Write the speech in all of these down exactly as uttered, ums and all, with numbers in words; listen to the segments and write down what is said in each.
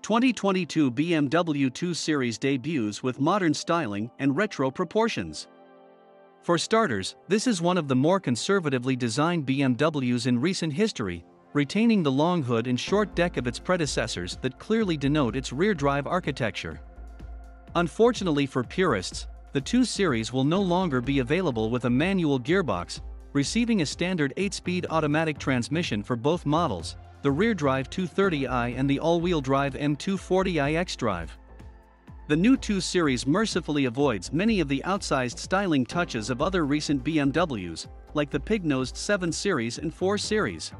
twenty twenty-two B M W two Series debuts with modern styling and retro proportions. For starters, this is one of the more conservatively designed B M Ws in recent history, retaining the long hood and short deck of its predecessors that clearly denote its rear-drive architecture. Unfortunately for purists, the two Series will no longer be available with a manual gearbox, receiving a standard eight-speed automatic transmission for both models, the rear-drive two thirty i and the all-wheel drive M two forty i X-Drive. The new two Series mercifully avoids many of the outsized styling touches of other recent B M Ws, like the pig-nosed seven Series and four Series.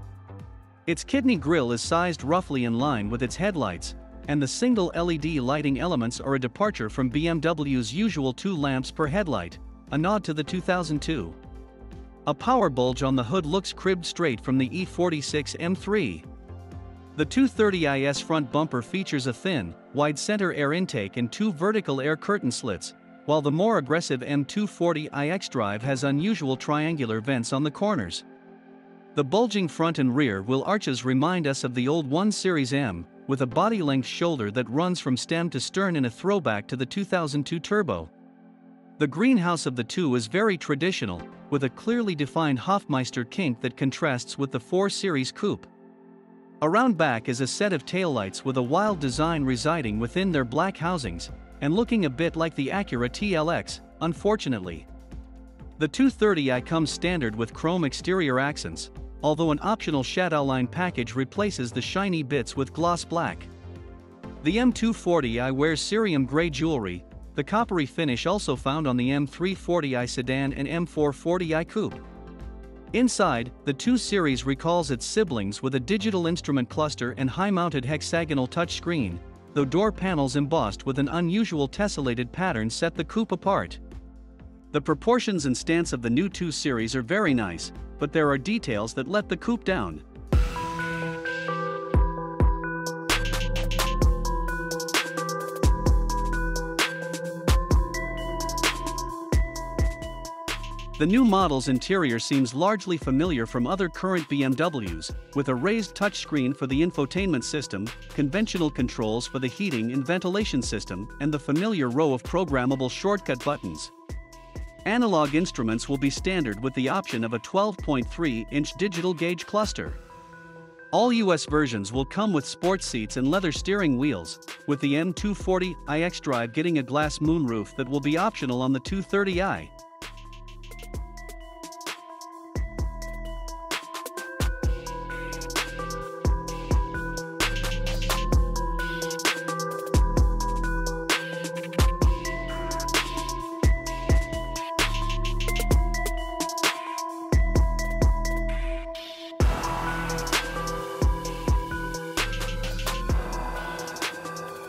Its kidney grille is sized roughly in line with its headlights, and the single L E D lighting elements are a departure from B M W's usual two lamps per headlight, a nod to the two thousand two. A power bulge on the hood looks cribbed straight from the E forty-six M three. The two thirty i's front bumper features a thin, wide center air intake and two vertical air curtain slits, while the more aggressive M two forty i X-Drive has unusual triangular vents on the corners. The bulging front and rear wheel arches remind us of the old one Series M, with a body-length shoulder that runs from stem to stern in a throwback to the two thousand two Turbo. The greenhouse of the two is very traditional, with a clearly defined Hofmeister kink that contrasts with the four Series coupe. Around back is a set of taillights with a wild design residing within their black housings, and looking a bit like the Acura T L X, unfortunately. The two thirty i comes standard with chrome exterior accents, although an optional Shadowline package replaces the shiny bits with gloss black. The M two forty i wears cerium gray jewelry, the coppery finish also found on the M three forty i sedan and M four forty i coupe. Inside, the two Series recalls its siblings with a digital instrument cluster and high-mounted hexagonal touchscreen, though door panels embossed with an unusual tessellated pattern set the coupe apart. The proportions and stance of the new two Series are very nice, but there are details that let the coupe down. The new model's interior seems largely familiar from other current B M Ws, with a raised touchscreen for the infotainment system, conventional controls for the heating and ventilation system, and the familiar row of programmable shortcut buttons. Analog instruments will be standard with the option of a twelve point three inch digital gauge cluster. All U S versions will come with sports seats and leather steering wheels, with the M two forty i X-Drive getting a glass moonroof that will be optional on the two thirty i.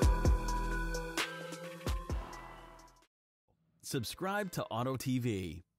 Subscribe to Auto T V.